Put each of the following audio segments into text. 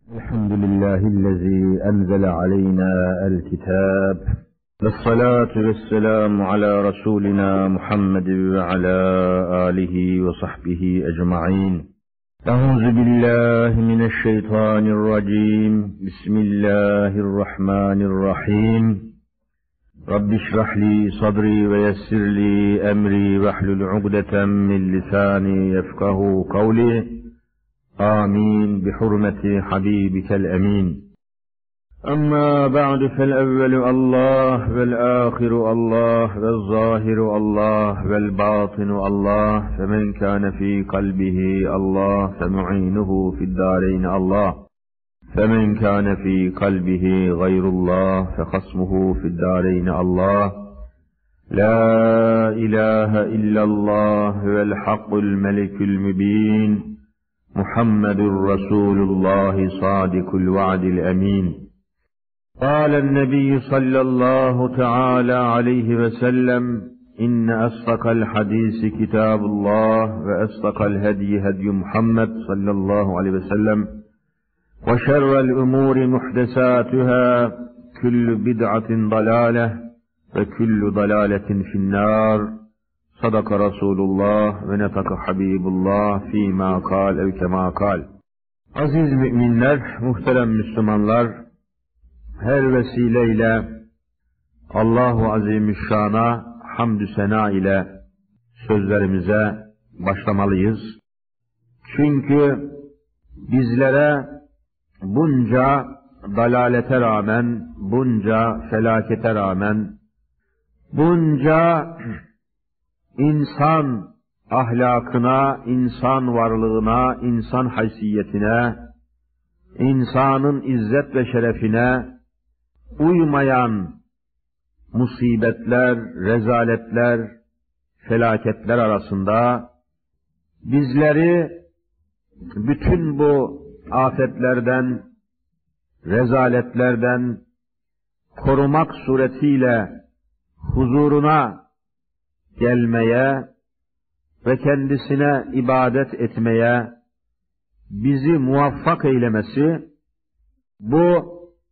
الحمد لله الذي أنزل علينا الكتاب، والصلاة والسلام على رسولنا محمد وعلى آله وصحبه أجمعين. أعوذ بالله من الشيطان الرجيم. بسم الله الرحمن الرحيم. رب اشرح لي صدري ويسر لي أمري واحلل عقدة من لساني يفقه قولي. آمين بحرمة حبيبك الأمين. أما بعد، فالأول الله والآخر الله والظاهر الله والباطن الله، فمن كان في قلبه الله فمعينه في الدارين الله، فمن كان في قلبه غير الله فخصمه في الدارين الله. لا إله إلا الله والحق الملك المبين، محمد رسول الله صادق الوعد الأمين. قال النبي صلى الله تعالى عليه وسلم: إن أصدق الحديث كتاب الله، وأصدق الهدي هدي محمد صلى الله عليه وسلم، وشر الأمور محدثاتها، كل بدعة ضلالة وكل ضلالة في النار. صدق Resulullah ve netaka Habibullah fîmâ kâl ev kemâ kâl. Aziz müminler, muhterem Müslümanlar, her vesileyle Allahu Azimüşşan'a hamdü sena ile sözlerimize başlamalıyız. Çünkü bizlere bunca dalalete rağmen, bunca felakete rağmen, bunca İnsan ahlakına, insan varlığına, insan haysiyetine, insanın izzet ve şerefine uymayan musibetler, rezaletler, felaketler arasında bizleri bütün bu afetlerden, rezaletlerden korumak suretiyle huzuruna gelmeye ve kendisine ibadet etmeye bizi muvaffak eylemesi, bu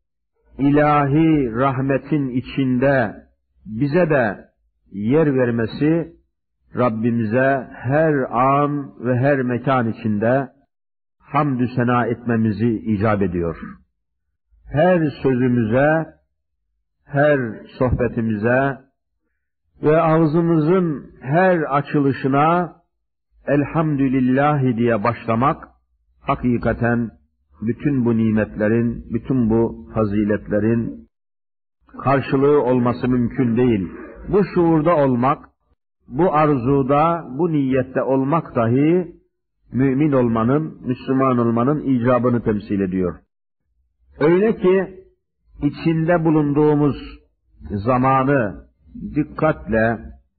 ilahi rahmetin içinde bize de yer vermesi, Rabbimize her an ve her mekan içinde hamdü sena etmemizi icap ediyor. Her sözümüze, her sohbetimize ve ağzımızın her açılışına elhamdülillahi diye başlamak, hakikaten bütün bu nimetlerin, bütün bu faziletlerin karşılığı olması mümkün değil. Bu şuurda olmak, bu arzuda, bu niyette olmak dahi mümin olmanın, Müslüman olmanın icabını temsil ediyor. Öyle ki içinde bulunduğumuz zamanı dikkatle,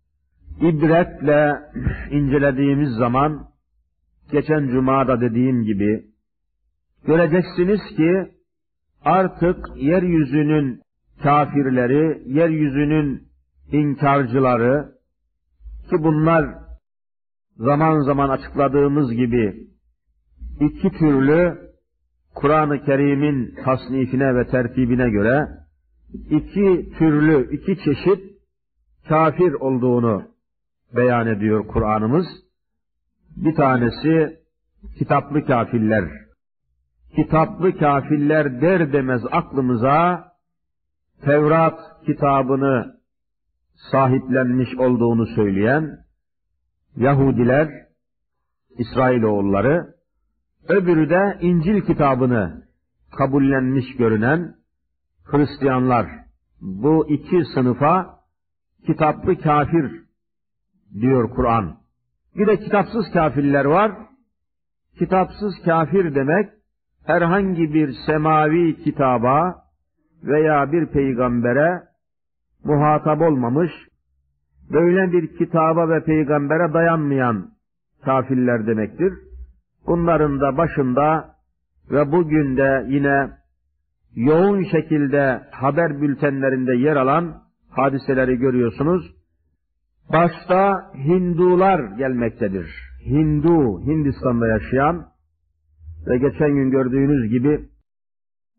ibretle incelediğimiz zaman, geçen cumada dediğim gibi, göreceksiniz ki artık yeryüzünün kafirleri, yeryüzünün inkarcıları, ki bunlar zaman zaman açıkladığımız gibi iki türlü, Kur'an-ı Kerim'in tasnifine ve tertibine göre iki türlü, iki çeşit kafir olduğunu beyan ediyor Kur'an'ımız. Bir tanesi kitaplı kafirler. Kitaplı kafirler der demez aklımıza Tevrat kitabını sahiplenmiş olduğunu söyleyen Yahudiler, İsrailoğulları, öbürü de İncil kitabını kabullenmiş görünen Hristiyanlar. Bu iki sınıfa kitaplı kafir diyor Kur'an. Bir de kitapsız kafirler var. Kitapsız kafir demek, herhangi bir semavi kitaba veya bir peygambere muhatap olmamış, böyle bir kitaba ve peygambere dayanmayan kafirler demektir. Bunların da başında ve bugün de yine yoğun şekilde haber bültenlerinde yer alan hadiseleri görüyorsunuz. Başta Hindular gelmektedir. Hindistan'da yaşayan ve geçen gün gördüğünüz gibi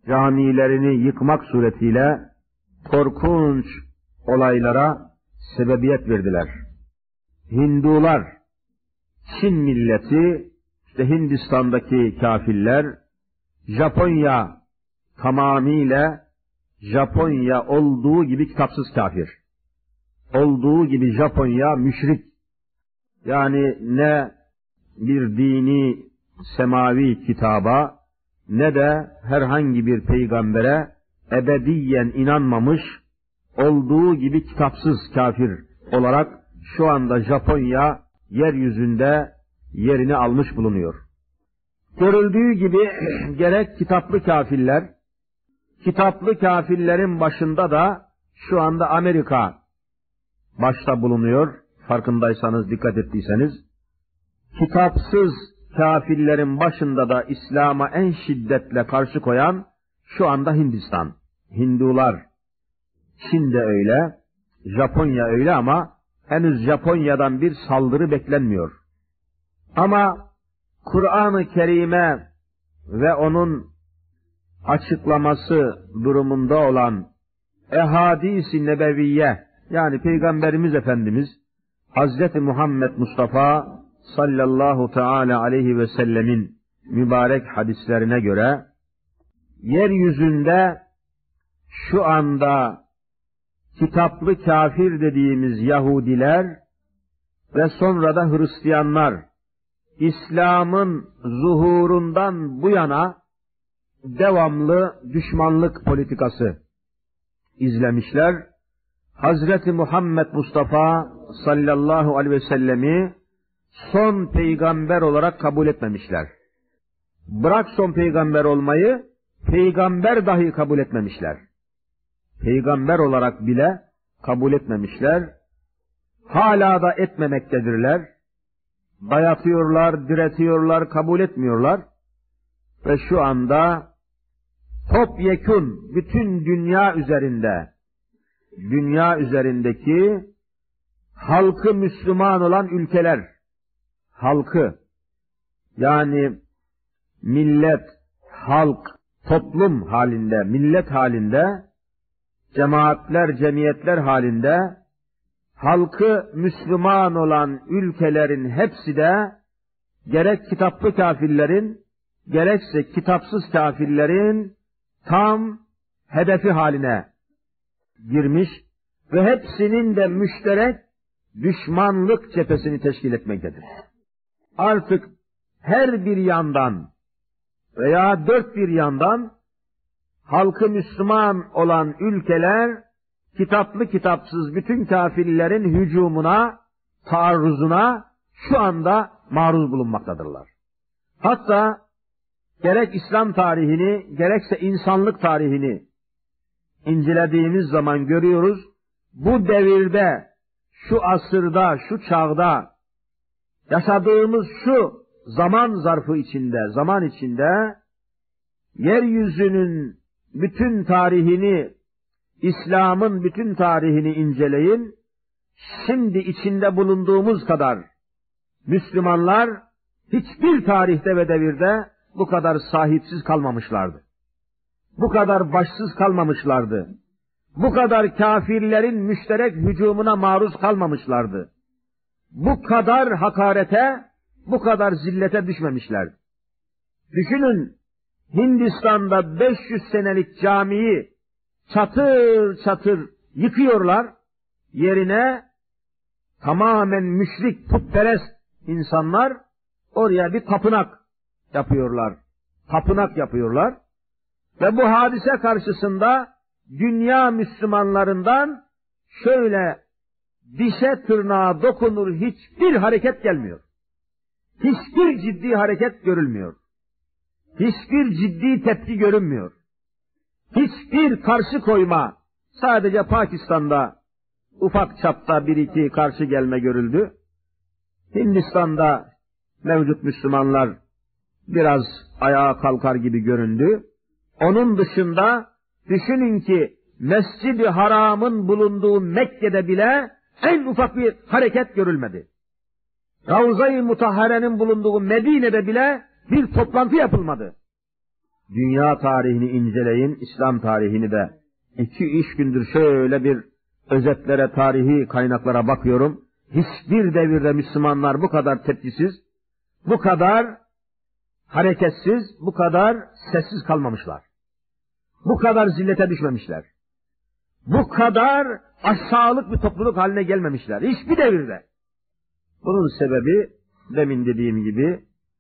camilerini yıkmak suretiyle korkunç olaylara sebebiyet verdiler. Hindular, Çin milleti, işte Hindistan'daki kafirler, Japonya tamamıyla Japonya olduğu gibi kitapsız kafir. Olduğu gibi Japonya müşrik. Yani ne bir dini semavi kitaba ne de herhangi bir peygambere ebediyen inanmamış, olduğu gibi kitapsız kafir olarak şu anda Japonya yeryüzünde yerini almış bulunuyor. Görüldüğü gibi gerek kitaplı kafirler, kitaplı kafirlerin başında da şu anda Amerika başta bulunuyor. Farkındaysanız, dikkat ettiyseniz. Kitapsız kafirlerin başında da İslam'a en şiddetle karşı koyan şu anda Hindistan. Hindular, Çin de öyle, Japonya öyle ama henüz Japonya'dan bir saldırı beklenmiyor. Ama Kur'an-ı Kerim'e ve onun açıklaması durumunda olan ehadis-i nebeviye, yani Peygamberimiz Efendimiz Hazreti Muhammed Mustafa sallallahu teala aleyhi ve sellemin mübarek hadislerine göre yeryüzünde şu anda kitaplı kafir dediğimiz Yahudiler ve sonra da Hristiyanlar İslam'ın zuhurundan bu yana devamlı düşmanlık politikası izlemişler. Hazreti Muhammed Mustafa sallallahu aleyhi ve sellemi son peygamber olarak kabul etmemişler. Bırak son peygamber olmayı, peygamber dahi kabul etmemişler. Peygamber olarak bile kabul etmemişler. Hala da etmemektedirler. Dayatıyorlar, diretiyorlar, kabul etmiyorlar. Ve şu anda topyekün bütün dünya üzerindeki halkı Müslüman olan ülkeler, halkı yani millet, halk, toplum halinde, millet halinde, cemaatler, cemiyetler halinde halkı Müslüman olan ülkelerin hepsi de gerek kitaplı kafirlerin, gerekse kitapsız kafirlerin tam hedefi haline girmiş ve hepsinin de müşterek düşmanlık cephesini teşkil etmektedir. Artık her bir yandan veya dört bir yandan halkı Müslüman olan ülkeler kitaplı kitapsız bütün kafirlerin hücumuna, taarruzuna şu anda maruz bulunmaktadırlar. Hatta gerek İslam tarihini, gerekse insanlık tarihini incelediğimiz zaman görüyoruz, bu devirde, şu asırda, şu çağda yaşadığımız şu zaman içinde yeryüzünün bütün tarihini, İslam'ın bütün tarihini inceleyin, şimdi içinde bulunduğumuz kadar Müslümanlar hiçbir tarihte ve devirde bu kadar sahipsiz kalmamışlardı. Bu kadar başsız kalmamışlardı. Bu kadar kafirlerin müşterek hücumuna maruz kalmamışlardı. Bu kadar hakarete, bu kadar zillete düşmemişlerdi. Düşünün, Hindistan'da 500 senelik camiyi çatır çatır yıkıyorlar, yerine tamamen müşrik, putperest insanlar oraya bir tapınak yapıyorlar. Ve bu hadise karşısında dünya Müslümanlarından şöyle dişe tırnağa dokunur hiçbir hareket gelmiyor. Hiçbir ciddi hareket görülmüyor. Hiçbir ciddi tepki görünmüyor. Hiçbir karşı koyma, sadece Pakistan'da ufak çapta bir iki karşı gelme görüldü. Hindistan'da mevcut Müslümanlar biraz ayağa kalkar gibi göründü. Onun dışında düşünün ki Mescid-i Haram'ın bulunduğu Mekke'de bile en ufak bir hareket görülmedi. Ravza-i Mutahhare'nin bulunduğu Medine'de bile bir toplantı yapılmadı. Dünya tarihini inceleyin, İslam tarihini de. 2-3 gündür şöyle bir özetlere, tarihi kaynaklara bakıyorum. Hiçbir devirde Müslümanlar bu kadar tepkisiz, bu kadar hareketsiz, bu kadar sessiz kalmamışlar. Bu kadar zillete düşmemişler. Bu kadar aşağılık bir topluluk haline gelmemişler. Hiçbir devirde. Bunun sebebi, demin dediğim gibi,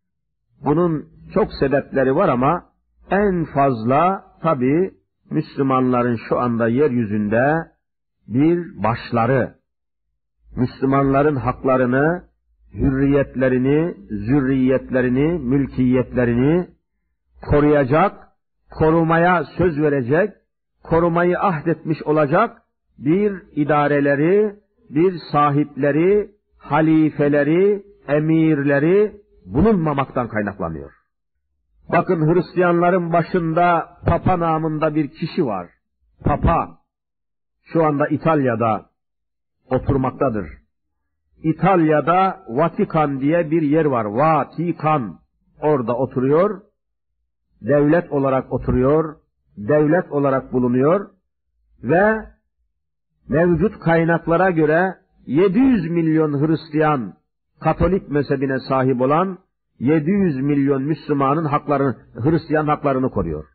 bunun çok sebepleri var ama en fazla tabii Müslümanların şu anda yeryüzünde bir başları, Müslümanların haklarını, hürriyetlerini, zürriyetlerini, mülkiyetlerini koruyacak, korumaya söz verecek, korumayı ahdetmiş olacak bir idareleri, bir sahipleri, halifeleri, emirleri bulunmamaktan kaynaklanıyor. Bakın Hristiyanların başında Papa namında bir kişi var. Papa şu anda İtalya'da oturmaktadır. İtalya'da Vatikan diye bir yer var. Vatikan. Orada oturuyor. Devlet olarak oturuyor. Devlet olarak bulunuyor. Ve mevcut kaynaklara göre 700 milyon Hristiyan, Katolik mezhebine sahip olan 700 milyon Müslümanın haklarını, Hristiyan haklarını koruyor.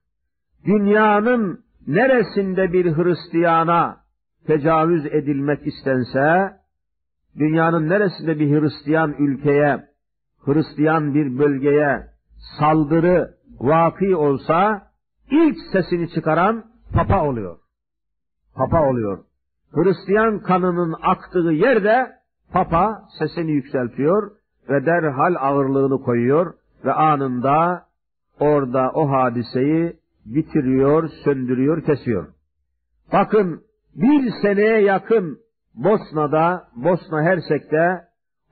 Dünyanın neresinde bir Hristiyana tecavüz edilmek istense, dünyanın neresinde bir Hristiyan ülkeye, Hristiyan bir bölgeye saldırı vaki olsa, ilk sesini çıkaran Papa oluyor. Papa oluyor. Hristiyan kanının aktığı yerde Papa sesini yükseltiyor ve derhal ağırlığını koyuyor ve anında orada o hadiseyi bitiriyor, söndürüyor, kesiyor. Bakın, bir seneye yakın Bosna'da, Bosna Hersek'te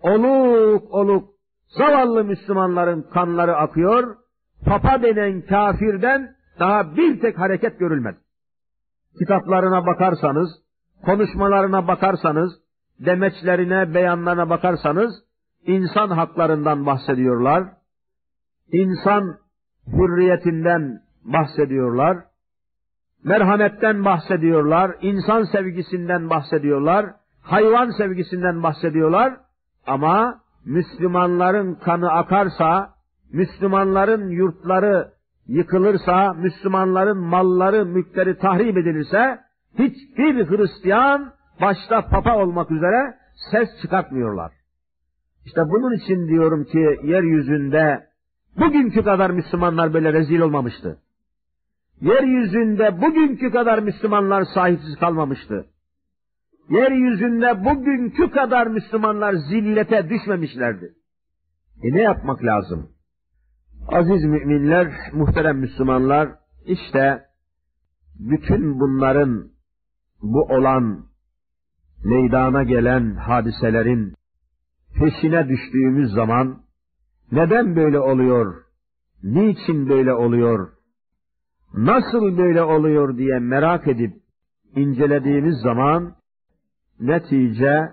oluk oluk zavallı Müslümanların kanları akıyor. Papa denen kafirden daha bir tek hareket görülmedi. Kitaplarına bakarsanız, konuşmalarına bakarsanız, demeçlerine, beyanlarına bakarsanız, insan haklarından bahsediyorlar, insan hürriyetinden bahsediyorlar, merhametten bahsediyorlar, insan sevgisinden bahsediyorlar, hayvan sevgisinden bahsediyorlar ama Müslümanların kanı akarsa, Müslümanların yurtları yıkılırsa, Müslümanların malları, mülkleri tahrip edilirse, hiçbir Hristiyan, başta Papa olmak üzere ses çıkartmıyorlar. İşte bunun için diyorum ki yeryüzünde bugünkü kadar Müslümanlar böyle rezil olmamıştı. Yeryüzünde bugünkü kadar Müslümanlar sahipsiz kalmamıştı. Yeryüzünde bugünkü kadar Müslümanlar zillete düşmemişlerdi. Ne yapmak lazım? Aziz müminler, muhterem Müslümanlar, işte bütün bunların, bu olan, meydana gelen hadiselerin peşine düştüğümüz zaman, neden böyle oluyor, niçin böyle oluyor, nasıl böyle oluyor diye merak edip incelediğimiz zaman, netice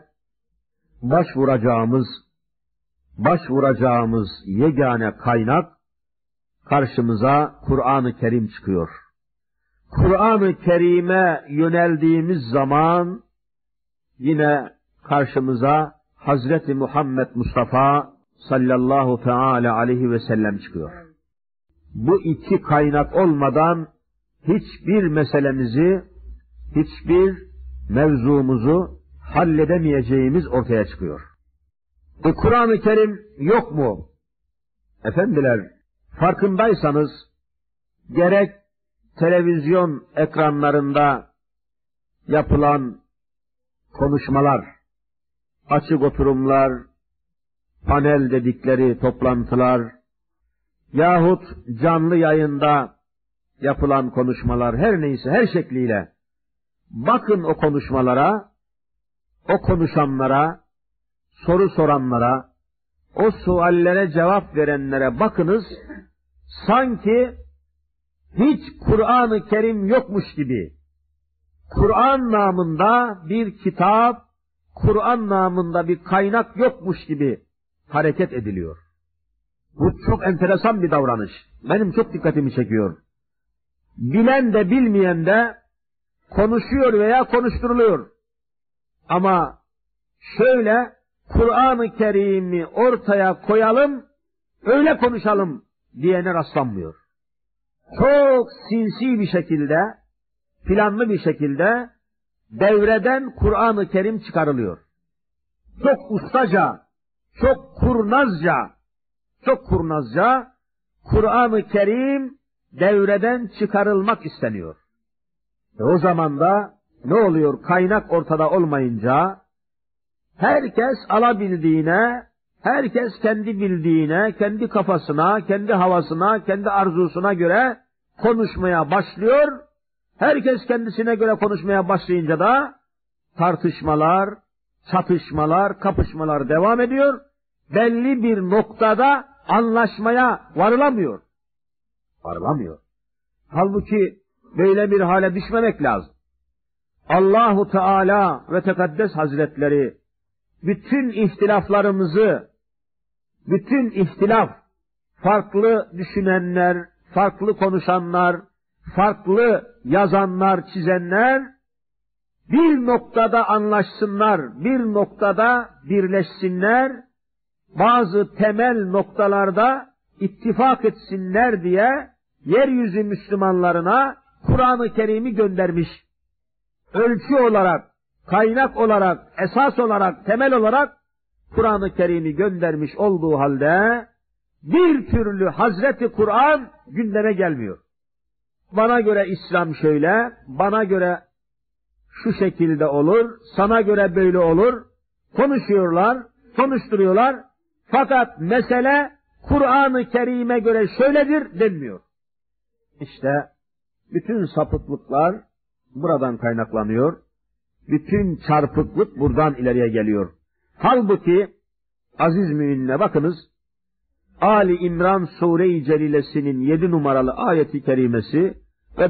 başvuracağımız yegane kaynak karşımıza Kur'an-ı Kerim çıkıyor. Kur'an-ı Kerim'e yöneldiğimiz zaman yine karşımıza Hazreti Muhammed Mustafa sallallahu teala aleyhi ve sellem çıkıyor. Bu iki kaynak olmadan hiçbir meselemizi, hiçbir mevzumuzu halledemeyeceğimiz ortaya çıkıyor. Kur'an-ı Kerim yok mu? Efendiler, farkındaysanız gerek televizyon ekranlarında yapılan konuşmalar, açık oturumlar, panel dedikleri toplantılar yahut canlı yayında yapılan konuşmalar, her neyse, her şekliyle bakın o konuşmalara, o konuşanlara, soru soranlara, o suallere cevap verenlere bakınız, sanki hiç Kur'an-ı Kerim yokmuş gibi, Kur'an namında bir kitap, Kur'an namında bir kaynak yokmuş gibi hareket ediliyor. Bu çok enteresan bir davranış. Benim çok dikkatimi çekiyor. Bilen de bilmeyen de konuşuyor veya konuşturuluyor. Ama şöyle Kur'an-ı Kerim'i ortaya koyalım, öyle konuşalım diyene rastlanmıyor. Çok sinsi bir şekilde, planlı bir şekilde devreden Kur'an-ı Kerim çıkarılıyor. Çok ustaca, çok kurnazca Kur'an-ı Kerim devreden çıkarılmak isteniyor. O zaman da ne oluyor? Kaynak ortada olmayınca herkes alabildiğine, herkes kendi bildiğine, kendi kafasına, kendi havasına, kendi arzusuna göre konuşmaya başlıyor. Herkes kendisine göre konuşmaya başlayınca da tartışmalar, çatışmalar, kapışmalar devam ediyor. Belli bir noktada anlaşmaya varılamıyor. Halbuki böyle bir hale düşmemek lazım. Allahu Teala ve Tekaddes Hazretleri bütün ihtilaf, farklı düşünenler, farklı konuşanlar, farklı yazanlar, çizenler bir noktada anlaşsınlar, bir noktada birleşsinler, bazı temel noktalarda ittifak etsinler diye yeryüzü Müslümanlarına Kur'an-ı Kerim'i göndermiş. Ölçü olarak, kaynak olarak, esas olarak, temel olarak Kur'an-ı Kerim'i göndermiş olduğu halde bir türlü Hazreti Kur'an gündeme gelmiyor. Bana göre İslam şöyle, bana göre şu şekilde olur, sana göre böyle olur. Konuşuyorlar, konuşturuyorlar. Fakat mesele Kur'an-ı Kerim'e göre şöyledir denmiyor. İşte bütün sapıklıklar buradan kaynaklanıyor. Bütün çarpıklık buradan ileriye geliyor. Halbuki aziz müminler bakınız, Ali İmran Sure-i Celilesi'nin 7 numaralı ayeti kerimesi ve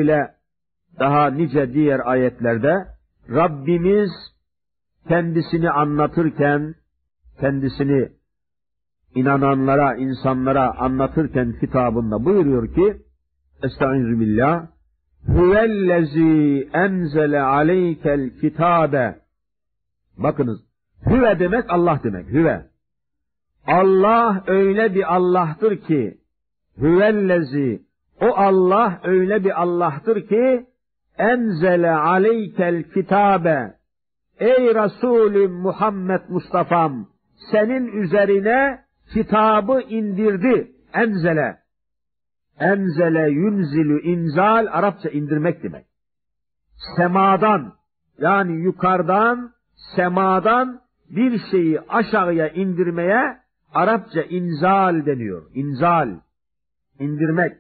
daha nice diğer ayetlerde Rabbimiz kendisini anlatırken, kendisini inananlara, insanlara anlatırken kitabında buyuruyor ki, Estaizu billah, Huvellezî enzele aleykel kitâbe. Bakınız, hüve demek Allah demek, hüve. Allah öyle bir Allah'tır ki, huvellezî, o Allah öyle bir Allah'tır ki, enzele aleykel kitâbe. Ey Resulüm Muhammed Mustafa'm, senin üzerine kitabı indirdi. Enzele. Enzele yunzilü inzal, Arapça indirmek demek. Semadan, yani yukarıdan, semadan bir şeyi aşağıya indirmeye Arapça inzal deniyor. İnzal, indirmek.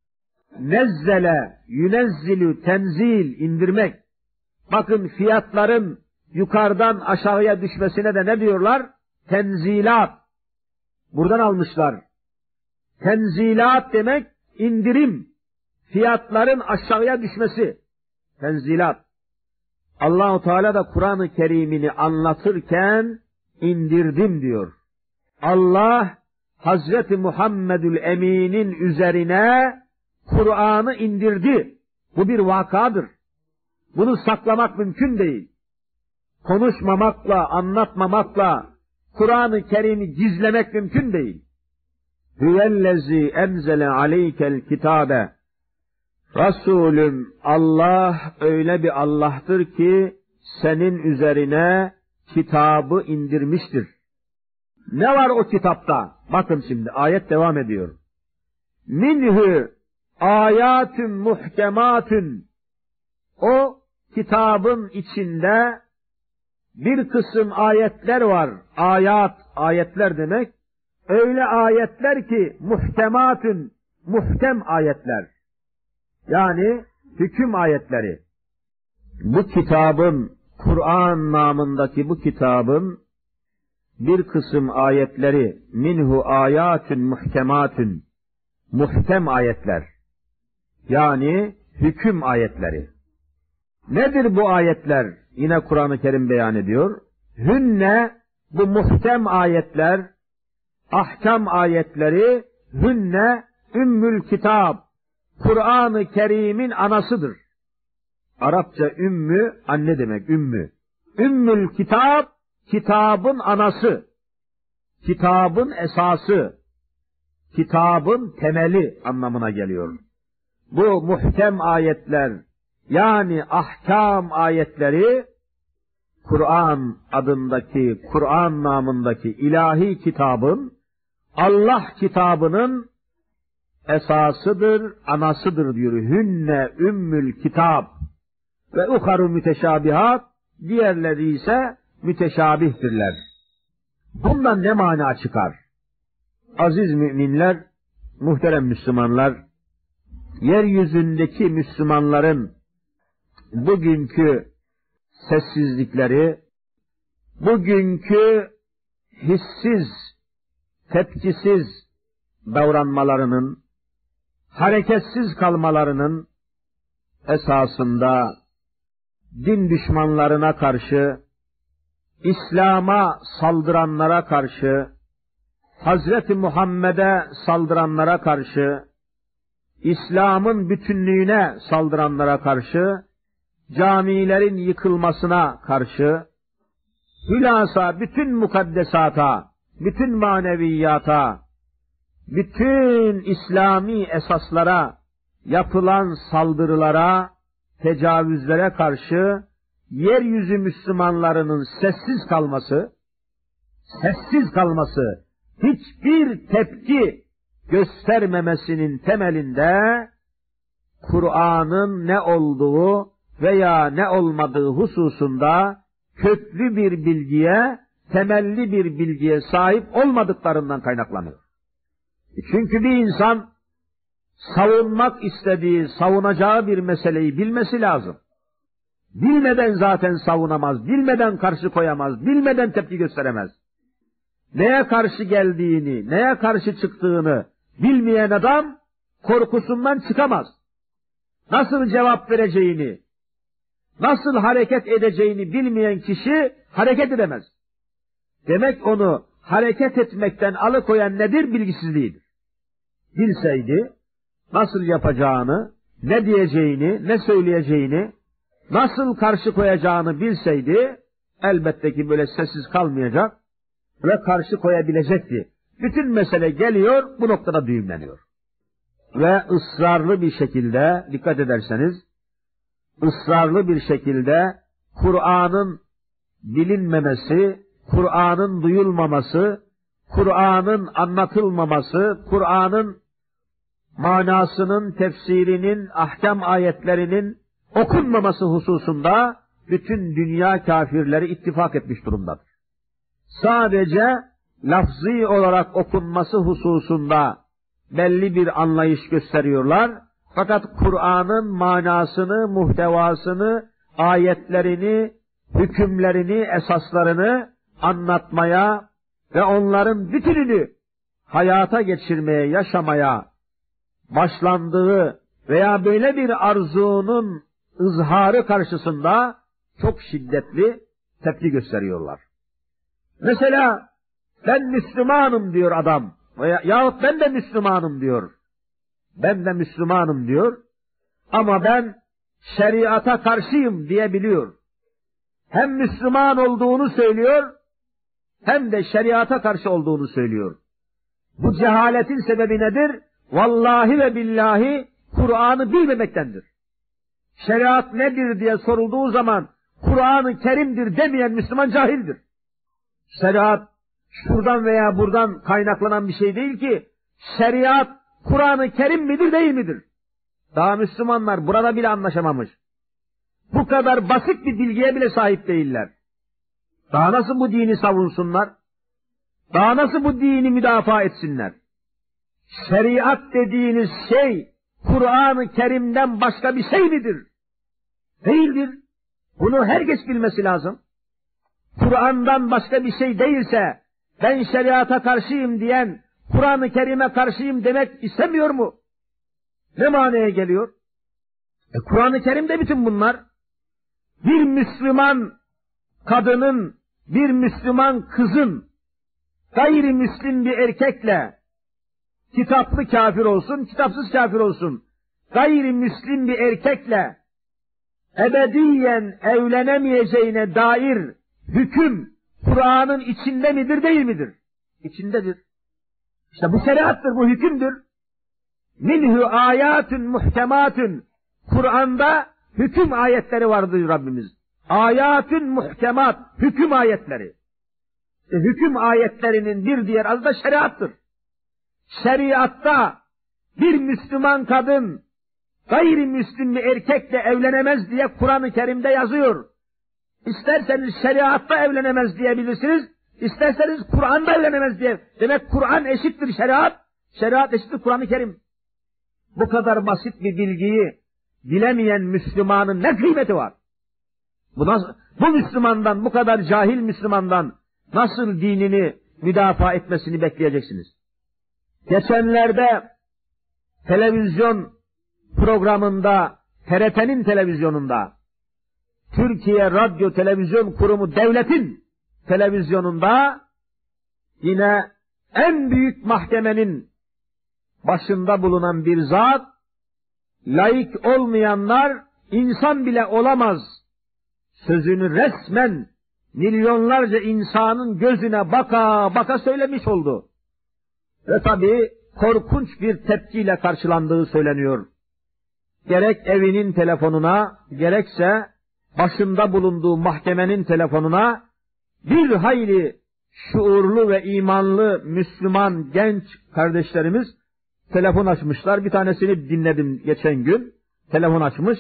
Nezzele, yunezzilü, tenzil, indirmek. Bakın fiyatların yukarıdan aşağıya düşmesine de ne diyorlar? Tenzilat. Buradan almışlar. Tenzilat demek indirim. Fiyatların aşağıya düşmesi. Tenzilat. Allah-u Teala da Kur'an-ı Kerim'ini anlatırken indirdim diyor. Allah Hazreti Muhammedül Emin'in üzerine Kur'an'ı indirdi. Bu bir vakadır. Bunu saklamak mümkün değil. Konuşmamakla, anlatmamakla Kur'an-ı Kerim'i gizlemek mümkün değil. Hüvellezî enzele aleykel kitâbe. Resulüm, Allah öyle bir Allah'tır ki senin üzerine kitabı indirmiştir. Ne var o kitapta? Bakın şimdi ayet devam ediyor. Minhü âyâtün muhkemâtün. O kitabın içinde bir kısım ayetler var. Ayetler demek. Öyle ayetler ki muhkematün, muhkem ayetler. Yani hüküm ayetleri. Bu kitabın, Kur'an namındaki bu kitabın bir kısım ayetleri minhu ayatun muhkematun, muhkem ayetler. Yani hüküm ayetleri. Nedir bu ayetler? Yine Kur'an-ı Kerim beyan ediyor. Hünne, bu muhkem ayetler, ahkam ayetleri hünne ümmül kitab, Kur'an-ı Kerim'in anasıdır. Arapça ümmü, anne demek, ümmü. Ümmül kitap, kitabın anası, kitabın esası, kitabın temeli anlamına geliyor. Bu muhkem ayetler, yani ahkam ayetleri, Kur'an adındaki, Kur'an namındaki ilahi kitabın, Allah kitabının esasıdır, anasıdır diyor. Hünne ümmül kitap ve uharu müteşabihat, diğerleri ise müteşabihtirler. Bundan ne mana çıkar? Aziz müminler, muhterem Müslümanlar, yeryüzündeki Müslümanların bugünkü sessizlikleri, bugünkü hissiz, tepkisiz davranmalarının, hareketsiz kalmalarının esasında din düşmanlarına karşı, İslam'a saldıranlara karşı, Hazreti Muhammed'e saldıranlara karşı, İslam'ın bütünlüğüne saldıranlara karşı, camilerin yıkılmasına karşı, hülasa bütün mukaddesata, bütün maneviyata, bütün İslami esaslara yapılan saldırılara, tecavüzlere karşı yeryüzü Müslümanlarının sessiz kalması, hiçbir tepki göstermemesinin temelinde Kur'an'ın ne olduğu veya ne olmadığı hususunda köklü bir bilgiye, temelli bir bilgiye sahip olmadıklarından kaynaklanıyor. Çünkü bir insan savunmak istediği, savunacağı bir meseleyi bilmesi lazım. Bilmeden zaten savunamaz, bilmeden karşı koyamaz, bilmeden tepki gösteremez. Neye karşı geldiğini, neye karşı çıktığını bilmeyen adam korkusundan çıkamaz. Nasıl cevap vereceğini, nasıl hareket edeceğini bilmeyen kişi hareket edemez. Demek onu hareket etmekten alıkoyan nedir? Bilgisizliğidir. Bilseydi, nasıl yapacağını, ne diyeceğini, ne söyleyeceğini, nasıl karşı koyacağını bilseydi, elbette ki böyle sessiz kalmayacak ve karşı koyabilecekti. Bütün mesele geliyor, bu noktada düğümleniyor. Ve ısrarlı bir şekilde, dikkat ederseniz, ısrarlı bir şekilde Kur'an'ın bilinmemesi, Kur'an'ın duyulmaması, Kur'an'ın anlatılmaması, Kur'an'ın manasının, tefsirinin, ahkam ayetlerinin okunmaması hususunda bütün dünya kafirleri ittifak etmiş durumdadır. Sadece lafzî olarak okunması hususunda belli bir anlayış gösteriyorlar. Fakat Kur'an'ın manasını, muhtevasını, ayetlerini, hükümlerini, esaslarını anlatmaya ve onların bütününü hayata geçirmeye, yaşamaya başlandığı veya böyle bir arzunun ızharı karşısında çok şiddetli tepki gösteriyorlar. Mesela ben Müslümanım diyor adam yahut ben de Müslümanım diyor. Ben de Müslümanım diyor ama ben şeriata karşıyım diyebiliyor. Hem Müslüman olduğunu söylüyor hem de şeriata karşı olduğunu söylüyor. Bu cehaletin sebebi nedir? Vallahi ve billahi Kur'an'ı bilmemektendir. Şeriat nedir diye sorulduğu zaman Kur'an-ı Kerim'dir demeyen Müslüman cahildir. Şeriat şuradan veya buradan kaynaklanan bir şey değil ki, şeriat Kur'an-ı Kerim midir değil midir? Daha Müslümanlar burada bile anlaşamamış. Bu kadar basit bir bilgiye bile sahip değiller. Daha nasıl bu dini savunsunlar? Daha nasıl bu dini müdafaa etsinler? Şeriat dediğiniz şey Kur'an-ı Kerim'den başka bir şey midir? Değildir. Bunu herkes bilmesi lazım. Kur'an'dan başka bir şey değilse ben şeriata karşıyım diyen Kur'an-ı Kerim'e karşıyım demek istemiyor mu? Ne manaya geliyor? Kur'an-ı Kerim'de bütün bunlar. Bir Müslüman kadının, bir Müslüman kızın gayrimüslim bir erkekle kitaplı kafir olsun, kitapsız kafir olsun, gayrimüslim bir erkekle ebediyen evlenemeyeceğine dair hüküm Kur'an'ın içinde midir, değil midir? İçindedir. İşte bu şeriattır, bu hükümdür. Minhu ayatun muhkematun. Kur'an'da hüküm ayetleri vardır Rabbimiz. Ayatun muhkemat, hüküm ayetleri. Hüküm ayetlerinin bir diğer adı da şeriattır. Şeriatta bir Müslüman kadın gayrimüslim bir erkekle evlenemez diye Kur'an-ı Kerim'de yazıyor. İsterseniz şeriatta evlenemez diyebilirsiniz, isterseniz Kur'an'da evlenemez diye. Demek Kur'an eşittir şeriat, şeriat eşittir Kur'an-ı Kerim. Bu kadar basit bir bilgiyi bilemeyen Müslümanın ne kıymeti var? Bu Müslümandan, bu kadar cahil Müslümandan nasıl dinini müdafaa etmesini bekleyeceksiniz? Geçenlerde televizyon programında, TRT'nin televizyonunda, Türkiye Radyo Televizyon Kurumu devletin televizyonunda yine en büyük mahkemenin başında bulunan bir zat, laik olmayanlar insan bile olamaz sözünü resmen milyonlarca insanın gözüne baka baka söylemiş oldu. Ve tabii korkunç bir tepkiyle karşılandığı söyleniyor. Gerek evinin telefonuna, gerekse başında bulunduğu mahkemenin telefonuna bir hayli şuurlu ve imanlı Müslüman genç kardeşlerimiz telefon açmışlar. Bir tanesini dinledim geçen gün. Telefon açmış.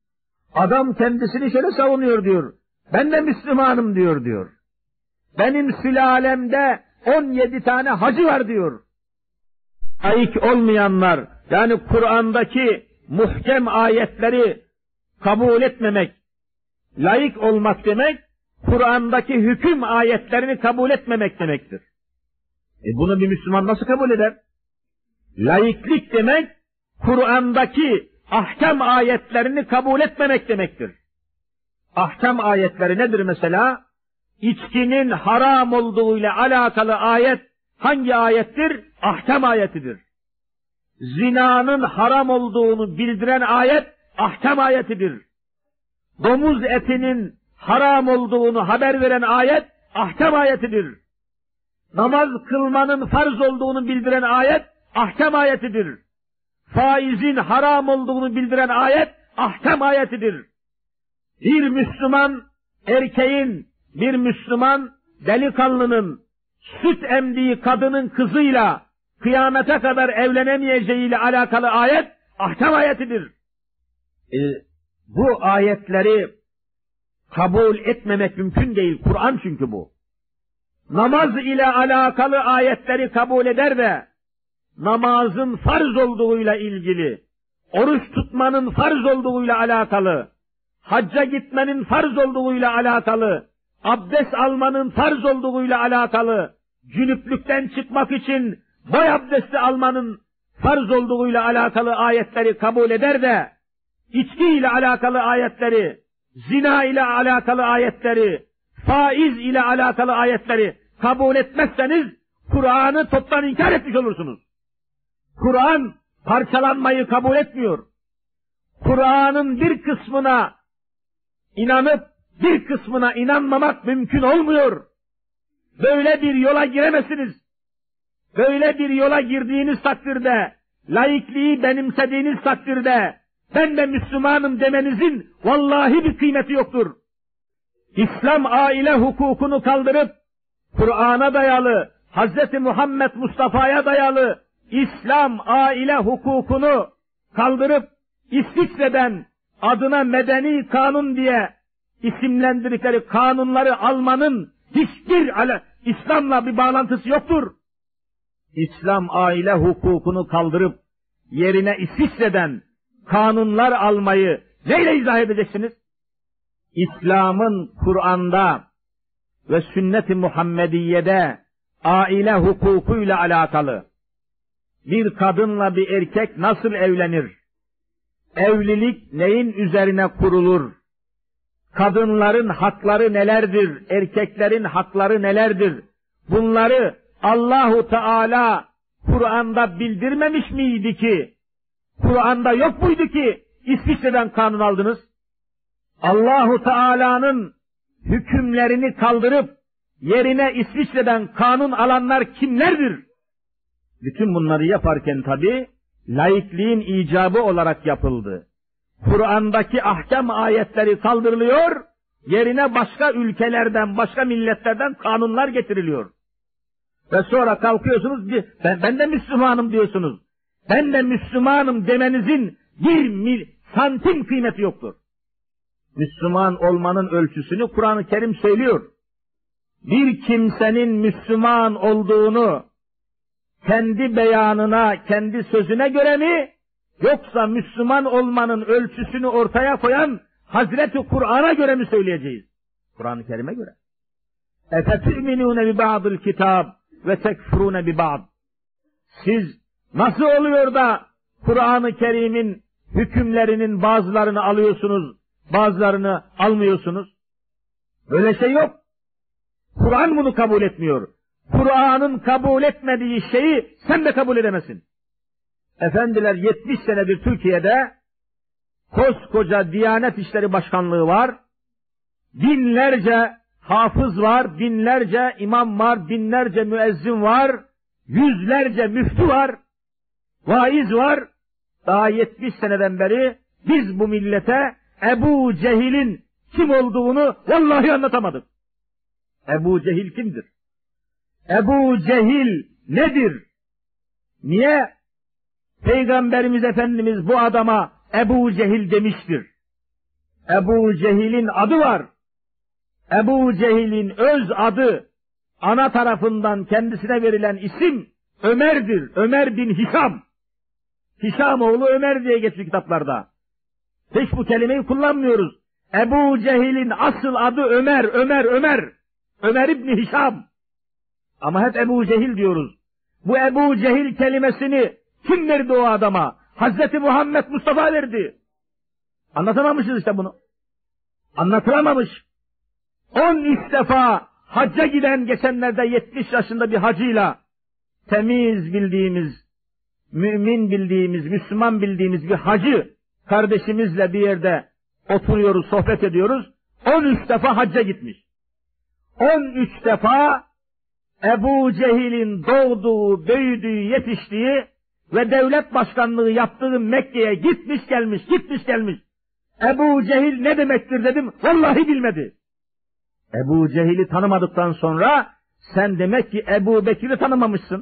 Adam kendisini şöyle savunuyor diyor. Ben de Müslümanım diyor. Benim sülalemde 17 tane hacı var diyor. Laik olmayanlar, yani Kur'an'daki muhkem ayetleri kabul etmemek, laik olmak demek, Kur'an'daki hüküm ayetlerini kabul etmemek demektir. Bunu bir Müslüman nasıl kabul eder? Laiklik demek, Kur'an'daki ahkam ayetlerini kabul etmemek demektir. Ahkam ayetleri nedir mesela? İçkinin haram olduğuyla alakalı ayet hangi ayettir? Ahkam ayetidir. Zinanın haram olduğunu bildiren ayet ahkam ayetidir. Domuz etinin haram olduğunu haber veren ayet ahkam ayetidir. Namaz kılmanın farz olduğunu bildiren ayet ahkam ayetidir. Faizin haram olduğunu bildiren ayet ahkam ayetidir. Bir Müslüman erkeğin, bir Müslüman delikanlının süt emdiği kadının kızıyla kıyamete kadar evlenemeyeceğiyle alakalı ayet ahkam ayetidir. Bu ayetleri kabul etmemek mümkün değil. Kur'an çünkü bu. Namaz ile alakalı ayetleri kabul eder de namazın farz olduğuyla ilgili, oruç tutmanın farz olduğuyla alakalı, hacca gitmenin farz olduğuyla alakalı, abdest almanın farz olduğuyla alakalı, cünüplükten çıkmak için boy abdesti almanın farz olduğuyla alakalı ayetleri kabul eder de, içki ile alakalı ayetleri, zina ile alakalı ayetleri, faiz ile alakalı ayetleri kabul etmezseniz, Kur'an'ı toptan inkar etmiş olursunuz. Kur'an parçalanmayı kabul etmiyor. Kur'an'ın bir kısmına inanıp bir kısmına inanmamak mümkün olmuyor. Böyle bir yola giremezsiniz. Böyle bir yola girdiğiniz takdirde, laikliği benimsediğiniz takdirde, ben de Müslümanım demenizin vallahi bir kıymeti yoktur. İslam aile hukukunu kaldırıp, Kur'an'a dayalı, Hz. Muhammed Mustafa'ya dayalı İslam aile hukukunu kaldırıp, İsviçre'den adına medeni kanun diye isimlendirdikleri kanunları almanın hiçbir İslam'la bir bağlantısı yoktur. İslam aile hukukunu kaldırıp yerine İsviçre'den kanunlar almayı neyle izah edeceksiniz? İslam'ın Kur'an'da ve sünnet-i Muhammediye'de aile hukukuyla alakalı bir kadınla bir erkek nasıl evlenir? Evlilik neyin üzerine kurulur? Kadınların hakları nelerdir? Erkeklerin hakları nelerdir? Bunları Allahu Teala Kur'an'da bildirmemiş miydi ki, Kur'an'da yok muydu ki İsviçre'den kanun aldınız? Allahu Teala'nın hükümlerini kaldırıp yerine İsviçre'den kanun alanlar kimlerdir? Bütün bunları yaparken tabi laikliğin icabı olarak yapıldı. Kur'an'daki ahkam ayetleri kaldırılıyor, yerine başka ülkelerden, başka milletlerden kanunlar getiriliyor. Ve sonra kalkıyorsunuz, ben de Müslümanım diyorsunuz. Ben de Müslümanım demenizin bir santim kıymeti yoktur. Müslüman olmanın ölçüsünü Kur'an-ı Kerim söylüyor. Bir kimsenin Müslüman olduğunu kendi beyanına, kendi sözüne göre mi, yoksa Müslüman olmanın ölçüsünü ortaya koyan Hazreti Kur'an'a göre mi söyleyeceğiz? Kur'an-ı Kerim'e göre. اَفَتُؤْمِنُونَ بِبَعْضِ الْكِتَابِ وَتَكْفُرُونَ بِبَعْضِ. Siz nasıl oluyor da Kur'an-ı Kerim'in hükümlerinin bazılarını alıyorsunuz, bazılarını almıyorsunuz? Böyle şey yok. Kur'an bunu kabul etmiyor. Kur'an'ın kabul etmediği şeyi sen de kabul edemezsin. Efendiler 70 senedir Türkiye'de koskoca Diyanet İşleri Başkanlığı var. Binlerce hafız var, binlerce imam var, binlerce müezzin var, yüzlerce müftü var, vaiz var. Daha 70 seneden beri biz bu millete Ebu Cehil'in kim olduğunu vallahi anlatamadık. Ebu Cehil kimdir? Ebu Cehil nedir? Niye Peygamberimiz Efendimiz bu adama Ebu Cehil demiştir? Ebu Cehil'in adı var. Ebu Cehil'in öz adı, ana tarafından kendisine verilen isim Ömer'dir. Ömer bin Hişam. Hişam oğlu Ömer diye geçiyor kitaplarda. Hiç bu kelimeyi kullanmıyoruz. Ebu Cehil'in asıl adı Ömer. Ömer İbni Hişam. Ama hep Ebu Cehil diyoruz. Bu Ebu Cehil kelimesini kim verdi o adama? Hazreti Muhammed Mustafa verdi. Anlatamamışız işte bunu. Anlatılamamış. 13 defa hacca giden geçenlerde 70 yaşında bir hacıyla temiz bildiğimiz, mümin bildiğimiz, Müslüman bildiğimiz bir hacı kardeşimizle bir yerde oturuyoruz, sohbet ediyoruz. 13 defa hacca gitmiş. 13 defa Ebu Cehil'in doğduğu, büyüdüğü, yetiştiği ve devlet başkanlığı yaptığı Mekke'ye gitmiş gelmiş. Ebu Cehil ne demektir dedim, vallahi bilmedi. Ebu Cehil'i tanımadıktan sonra sen demek ki Ebu Bekir'i tanımamışsın.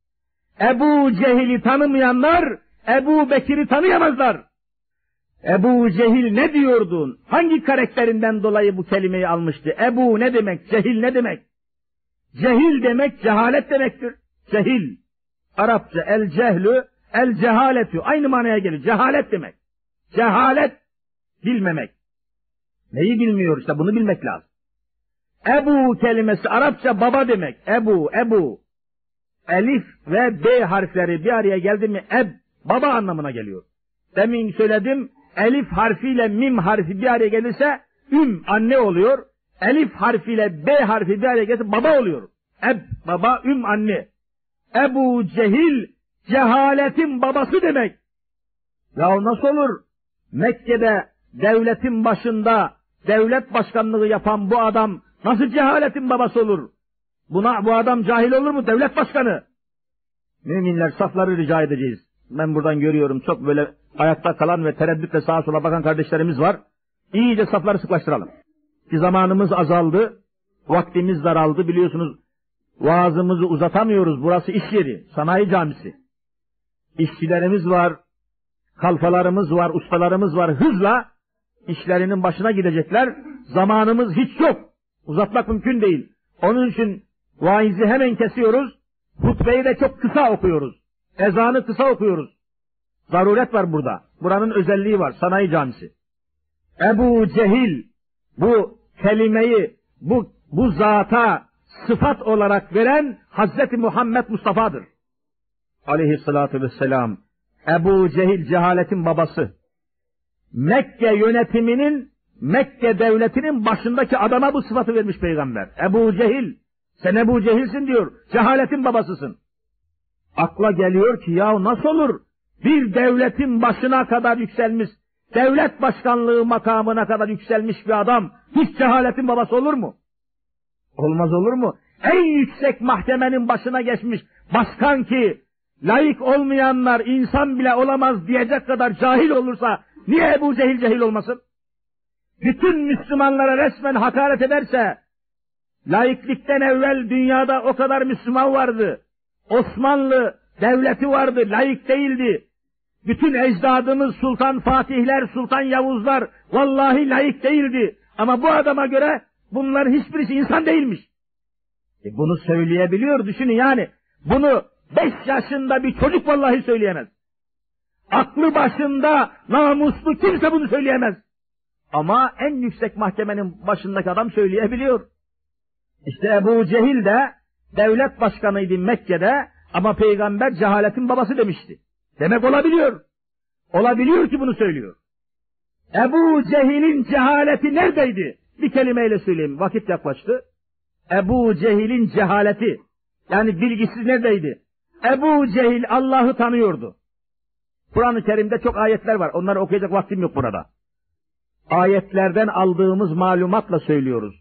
Ebu Cehil'i tanımayanlar Ebu Bekir'i tanıyamazlar. Ebu Cehil ne diyordun? Hangi karakterinden dolayı bu kelimeyi almıştı? Ebu ne demek? Cehil ne demek? Cehil demek cehalet demektir. Cehil. Arapça el cehlü, el cehaletü. Aynı manaya gelir. Cehalet demek. Cehalet bilmemek. Neyi bilmiyor işte bunu bilmek lazım. Ebu kelimesi Arapça baba demek. Ebu. Elif ve B harfleri bir araya geldi mi baba anlamına geliyor. Demin söyledim, elif harfiyle mim harfi bir araya gelirse anne oluyor. Elif harfiyle B harfi bir araya gelirse baba oluyor. Baba, anne. Ebu Cehil cehaletin babası demek. Ya nasıl olur? Mekke'de devletin başında devlet başkanlığı yapan bu adam nasıl cehaletin babası olur? Bu adam cahil olur mu? Devlet başkanı. Müminler safları rica edeceğiz. Ben buradan görüyorum çok böyle ayakta kalan ve tereddütle sağa sola bakan kardeşlerimiz var. İyice safları sıklaştıralım. Ki zamanımız azaldı, vaktimiz daraldı biliyorsunuz. Vaazımızı uzatamıyoruz. Burası iş yeri, sanayi camisi. İşçilerimiz var, kalfalarımız var, ustalarımız var. Hızla işlerinin başına gidecekler. Zamanımız hiç yok. Uzatmak mümkün değil. Onun için vaizi hemen kesiyoruz. Hutbeyi de çok kısa okuyoruz. Ezanı kısa okuyoruz. Zaruret var burada. Buranın özelliği var. Sanayi camisi. Ebu Cehil bu kelimeyi bu zata sıfat olarak veren Hazreti Muhammed Mustafa'dır. Aleyhissalatu vesselam. Ebu Cehil cehaletin babası. Mekke yönetiminin, Mekke devletinin başındaki adama bu sıfatı vermiş peygamber. Ebu Cehil Sen Ebu Cehil'sin diyor. Cehaletin babasısın. Akla geliyor ki ya nasıl olur? Bir devletin başına kadar yükselmiş, devlet başkanlığı makamına kadar yükselmiş bir adam hiç cehaletin babası olur mu? Olmaz olur mu? En yüksek mahkemenin başına geçmiş başkan ki layık olmayanlar insan bile olamaz diyecek kadar cahil olursa niye Ebu Cehil cehil olmasın? Bütün Müslümanlara resmen hakaret ederse, laiklikten evvel dünyada o kadar Müslüman vardı. Osmanlı devleti vardı, laik değildi. Bütün ecdadımız Sultan Fatihler, Sultan Yavuzlar vallahi laik değildi. Ama bu adama göre bunların hiçbirisi insan değilmiş. Bunu söyleyebiliyor, düşünün yani. Bunu 5 yaşında bir çocuk vallahi söyleyemez. Aklı başında namuslu kimse bunu söyleyemez. Ama en yüksek mahkemenin başındaki adam söyleyebiliyor. İşte Ebu Cehil de devlet başkanıydı Mekke'de ama peygamber cehaletin babası demişti. Demek olabiliyor. Olabiliyor ki bunu söylüyor. Ebu Cehil'in cehaleti neredeydi? Bir kelimeyle söyleyeyim, vakit yaklaştı. Ebu Cehil'in cehaleti, yani bilgisiz neredeydi? Ebu Cehil Allah'ı tanıyordu. Kur'an-ı Kerim'de çok ayetler var. Onları okuyacak vaktim yok burada. Ayetlerden aldığımız malumatla söylüyoruz.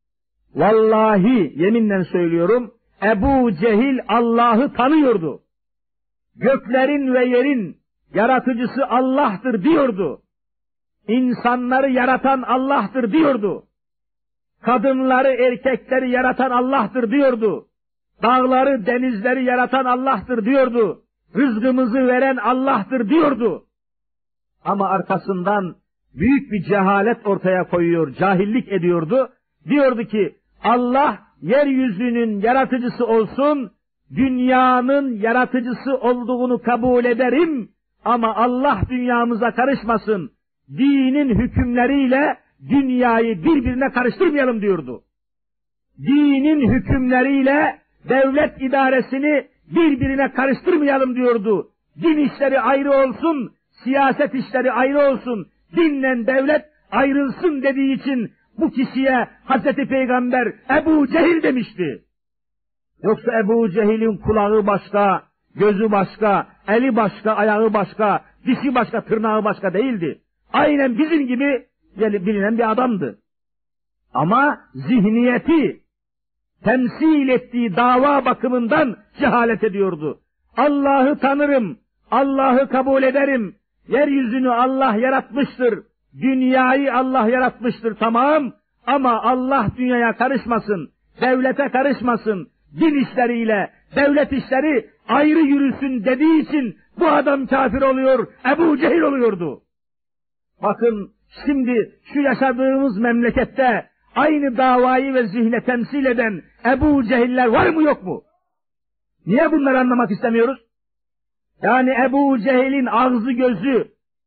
Vallahi yeminle söylüyorum, Ebu Cehil Allah'ı tanıyordu. Göklerin ve yerin yaratıcısı Allah'tır diyordu. İnsanları yaratan Allah'tır diyordu. Kadınları, erkekleri yaratan Allah'tır diyordu. Dağları, denizleri yaratan Allah'tır diyordu. Rızkımızı veren Allah'tır diyordu. Ama arkasından büyük bir cehalet ortaya koyuyor, cahillik ediyordu. Diyordu ki Allah yeryüzünün yaratıcısı olsun, dünyanın yaratıcısı olduğunu kabul ederim ama Allah dünyamıza karışmasın. Dinin hükümleriyle dünyayı birbirine karıştırmayalım diyordu. Dinin hükümleriyle devlet idaresini birbirine karıştırmayalım diyordu. Din işleri ayrı olsun, siyaset işleri ayrı olsun, dinle devlet ayrılsın dediği için bu kişiye Hazreti Peygamber Ebu Cehil demişti. Yoksa Ebu Cehil'in kulağı başka, gözü başka, eli başka, ayağı başka, dişi başka, tırnağı başka değildi. Aynen bizim gibi bilinen bir adamdı. Ama zihniyeti, temsil ettiği dava bakımından cehalet ediyordu. Allah'ı tanırım, Allah'ı kabul ederim, yeryüzünü Allah yaratmıştır, dünyayı Allah yaratmıştır tamam ama Allah dünyaya karışmasın, devlete karışmasın, din işleriyle devlet işleri ayrı yürüsün dediği için bu adam kafir oluyor, Ebu Cehil oluyordu. Bakın şimdi şu yaşadığımız memlekette aynı davayı ve zihne temsil eden Ebu Cehiller var mı yok mu? Niye bunları anlamak istemiyoruz? Yani Ebu Cehil'in ağzı gözü,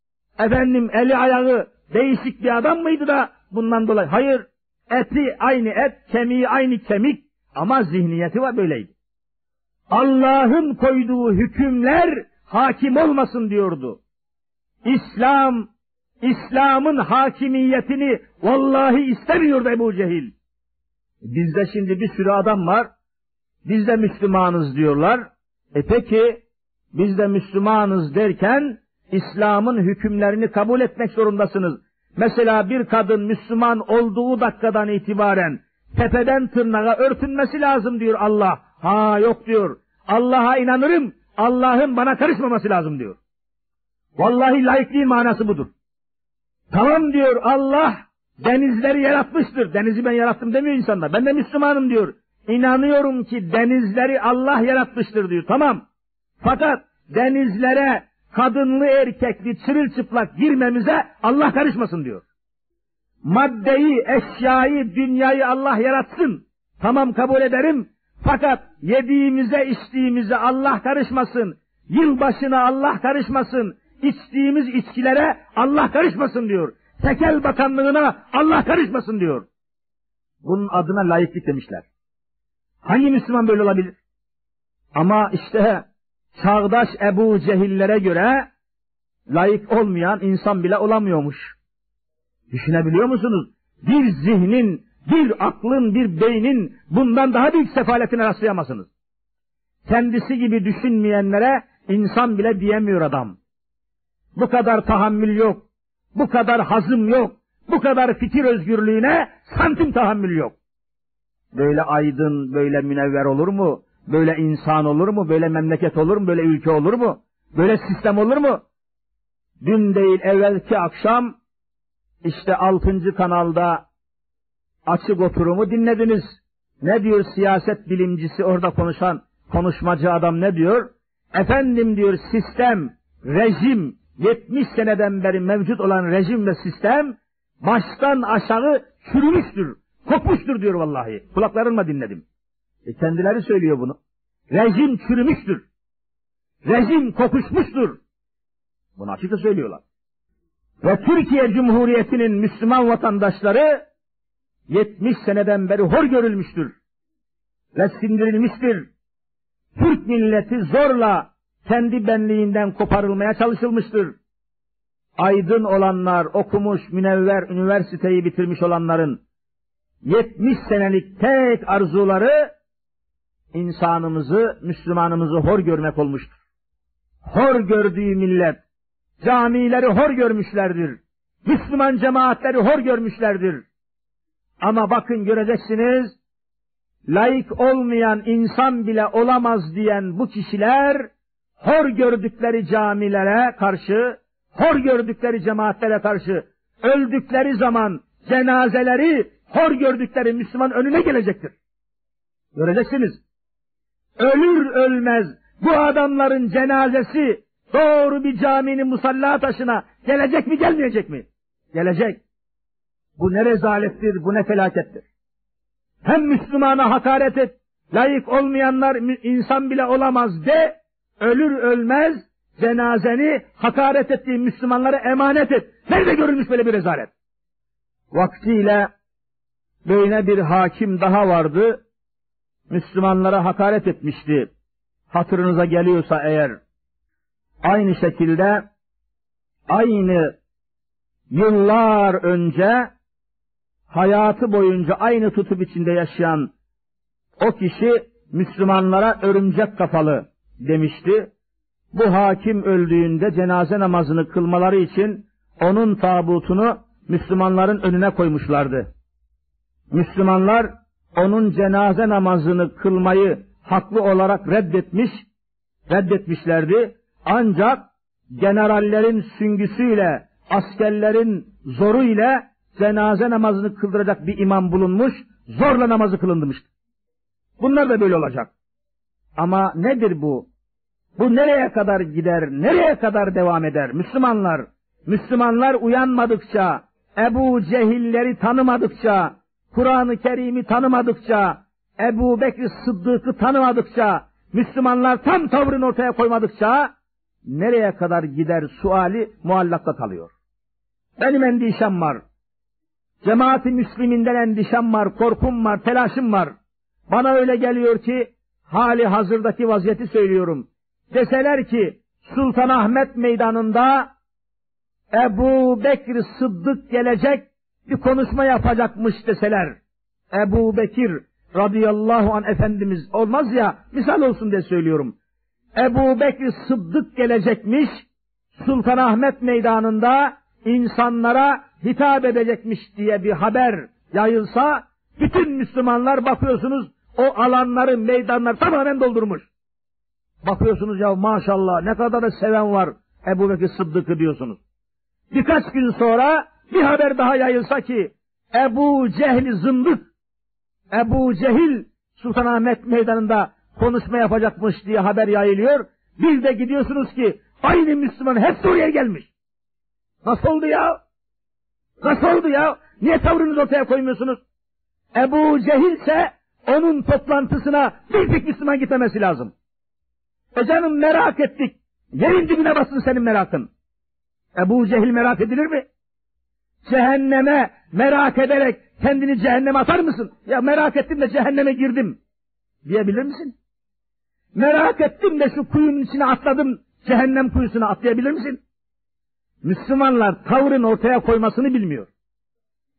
eli ayağı değişik bir adam mıydı da bundan dolayı? Hayır, eti aynı et, kemiği aynı kemik ama zihniyeti var böyleydi. Allah'ın koyduğu hükümler hakim olmasın diyordu. İslam'ın hakimiyetini vallahi istemiyordu Ebu Cehil. Bizde şimdi bir sürü adam var, biz de Müslümanız diyorlar. Peki, biz de Müslümanız derken, İslam'ın hükümlerini kabul etmek zorundasınız. Mesela bir kadın Müslüman olduğu dakikadan itibaren, tepeden tırnağa örtünmesi lazım diyor Allah. Ha yok diyor, Allah'a inanırım, Allah'ın bana karışmaması lazım diyor. Vallahi laikliğin manası budur. Tamam diyor Allah denizleri yaratmıştır. Denizi ben yarattım demiyor insanlar. Ben de Müslümanım diyor. İnanıyorum ki denizleri Allah yaratmıştır diyor. Tamam. Fakat denizlere kadınlı erkekli çırılçıplak girmemize Allah karışmasın diyor. Maddeyi, eşyayı, dünyayı Allah yaratsın. Tamam kabul ederim. Fakat yediğimize, içtiğimize Allah karışmasın. Yılbaşına Allah karışmasın. İçtiğimiz içkilere Allah karışmasın diyor. Tekel bakanlığına Allah karışmasın diyor. Bunun adına laiklik demişler. Hangi Müslüman böyle olabilir? Ama işte çağdaş Ebu Cehillere göre laik olmayan insan bile olamıyormuş. Düşünebiliyor musunuz? Bir zihnin bir aklın, bir beynin bundan daha büyük sefaletine rastlayamazsınız. Kendisi gibi düşünmeyenlere insan bile diyemiyor adam. Bu kadar tahammül yok, bu kadar hazım yok, bu kadar fikir özgürlüğüne santim tahammül yok. Böyle aydın, böyle münevver olur mu? Böyle insan olur mu? Böyle memleket olur mu? Böyle ülke olur mu? Böyle sistem olur mu? Dün değil evvelki akşam işte 6. kanalda açık oturumu dinlediniz. Ne diyor siyaset bilimcisi, orada konuşmacı adam ne diyor? Efendim diyor, sistem, rejim, 70 seneden beri mevcut olan rejim ve sistem baştan aşağı çürümüştür, kopmuştur diyor vallahi. Kulaklarımla dinledim. Kendileri söylüyor bunu. Rejim çürümüştür. Rejim kokuşmuştur. Bunu açıkça söylüyorlar. Ve Türkiye Cumhuriyeti'nin Müslüman vatandaşları 70 seneden beri hor görülmüştür. Ve sindirilmiştir. Türk milleti zorla kendi benliğinden koparılmaya çalışılmıştır. Aydın olanlar, okumuş, münevver, üniversiteyi bitirmiş olanların 70 senelik tek arzuları insanımızı, Müslümanımızı hor görmek olmuştur. Hor gördüğü millet, camileri hor görmüşlerdir. Müslüman cemaatleri hor görmüşlerdir. Ama bakın göreceksiniz, laik olmayan insan bile olamaz diyen bu kişiler, hor gördükleri camilere karşı, hor gördükleri cemaatlere karşı, öldükleri zaman cenazeleri hor gördükleri Müslüman önüne gelecektir. Göreceksiniz. Ölür ölmez bu adamların cenazesi doğru bir caminin musalla taşına gelecek mi, gelmeyecek mi? Gelecek. Bu ne rezalettir, bu ne felakettir. Hem Müslümana hakaret et, layık olmayanlar insan bile olamaz de, ölür ölmez cenazeni hakaret ettiğin Müslümanlara emanet et. Nerede görülmüş böyle bir rezalet? Vaktiyle böyle bir hakim daha vardı, Müslümanlara hakaret etmişti. Hatırınıza geliyorsa eğer, aynı şekilde, aynı yıllar önce, hayatı boyunca aynı tutum içinde yaşayan o kişi Müslümanlara örümcek kafalı demişti. Bu hakim öldüğünde cenaze namazını kılmaları için onun tabutunu Müslümanların önüne koymuşlardı. Müslümanlar onun cenaze namazını kılmayı haklı olarak reddetmişlerdi. Ancak generallerin süngüsüyle, askerlerin zoruyla cenaze namazını kıldıracak bir imam bulunmuş, zorla namazı kılındırmıştı. Bunlar da böyle olacak. Ama nedir bu? Bu nereye kadar gider, nereye kadar devam eder? Müslümanlar uyanmadıkça, Ebu Cehilleri tanımadıkça, Kur'an-ı Kerim'i tanımadıkça, Ebu Bekir Sıddık'ı tanımadıkça, Müslümanlar tam tavrını ortaya koymadıkça, nereye kadar gider suali muallakta kalıyor. Benim endişem var. Cemaat-i Müslüminden endişem var, korkum var, telaşım var. Bana öyle geliyor ki, hali hazırdaki vaziyeti söylüyorum. Deseler ki, Sultanahmet Meydanı'nda Ebu Bekir Sıddık gelecek, bir konuşma yapacakmış deseler. Ebu Bekir radıyallahu anh Efendimiz olmaz ya, misal olsun diye söylüyorum. Ebu Bekir Sıddık gelecekmiş, Sultanahmet Meydanı'nda insanlara hitap edecekmiş diye bir haber yayılsa, bütün Müslümanlar bakıyorsunuz o alanları, meydanlar tamamen doldurmuş. Bakıyorsunuz ya maşallah ne kadar da seven var Ebu Bekir Sıddık'ı diyorsunuz. Birkaç gün sonra bir haber daha yayılsa ki Ebu Cehil zındık, Ebu Cehil Sultanahmet Meydanı'nda konuşma yapacakmış diye haber yayılıyor. Bir de gidiyorsunuz ki aynı Müslüman hepsi oraya gelmiş. Nasıl oldu ya? Nasıl oldu ya? Niye tavrınızı ortaya koymuyorsunuz? Ebu Cehil ise onun toplantısına bir tek Müslüman gitmemesi lazım. Canım merak ettik. Yerin dibine bassın senin merakın. Ebu Cehil merak edilir mi? Cehenneme merak ederek kendini cehenneme atar mısın? Ya merak ettim de cehenneme girdim diyebilir misin? Merak ettim de şu kuyunun içine atladım, cehennem kuyusuna atlayabilir misin? Müslümanlar tavrın ortaya koymasını bilmiyor.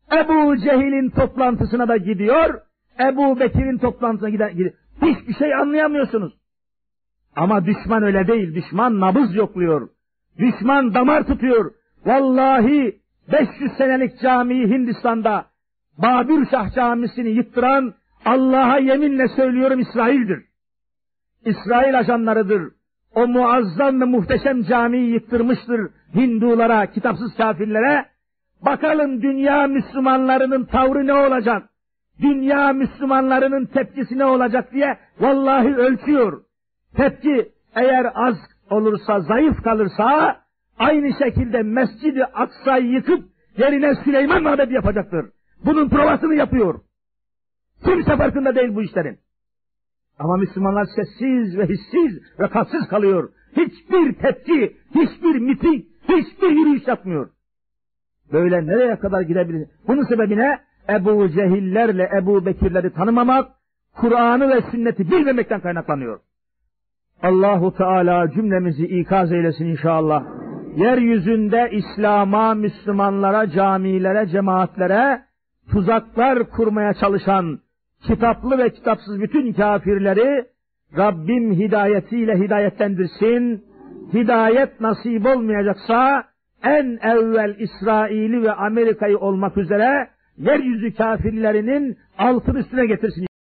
Ebu Cehil'in toplantısına da gidiyor, Ebu Bekir'in toplantısına gidiyor. Hiçbir şey anlayamıyorsunuz. Ama düşman öyle değil, düşman nabız yokluyor. Düşman damar tutuyor. Vallahi 500 senelik camiyi Hindistan'da, Babür Şah Camisi'ni yıktıran, Allah'a yeminle söylüyorum, İsrail'dir. İsrail ajanlarıdır. O muazzam ve muhteşem camiyi yıktırmıştır Hindulara, kitapsız kafirlere. Bakalım dünya Müslümanlarının tavrı ne olacak? Dünya Müslümanlarının tepkisi ne olacak diye vallahi ölçüyor. Tepki eğer az olursa, zayıf kalırsa, aynı şekilde Mescid-i Aksa'yı yıkıp yerine Süleyman Mabedi yapacaktır. Bunun provasını yapıyor. Kimse farkında değil bu işlerin. Ama Müslümanlar sessiz ve hissiz ve kalpsiz kalıyor. Hiçbir tepki, hiçbir miting, hiçbir yürüyüş yapmıyor. Böyle nereye kadar gidebilir? Bunun sebebine Ebu Cehillerle Ebu Bekirleri tanımamak, Kur'an'ı ve sünneti bilmemekten kaynaklanıyor. Allahu Teala cümlemizi ikaz eylesin inşallah. Yeryüzünde İslam'a, Müslümanlara, camilere, cemaatlere tuzaklar kurmaya çalışan kitaplı ve kitapsız bütün kafirleri Rabbim hidayetiyle hidayetlendirsin. Hidayet nasip olmayacaksa en evvel İsrail'i ve Amerika'yı olmak üzere yeryüzü kafirlerinin altını üstüne getirsin.